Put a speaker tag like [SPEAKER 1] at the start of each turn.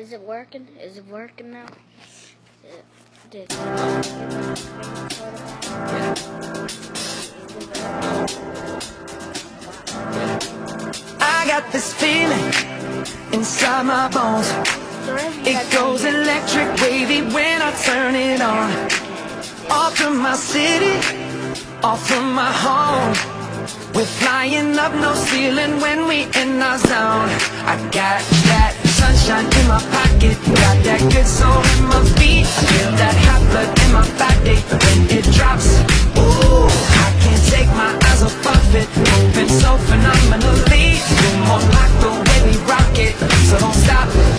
[SPEAKER 1] Is it working? Is it working now? Did
[SPEAKER 2] I got this feeling inside my bones. It goes electric wavy when I turn it on. Off from my city, off from my home. We're flying up, no ceiling when we in our zone. I got that sunshine in my pocket, got that good soul in my feet. I feel that hot blood in my body when it drops. Ooh, I can't take my eyes off of it, moving so phenomenally. You're more like the way we rock it, so don't stop.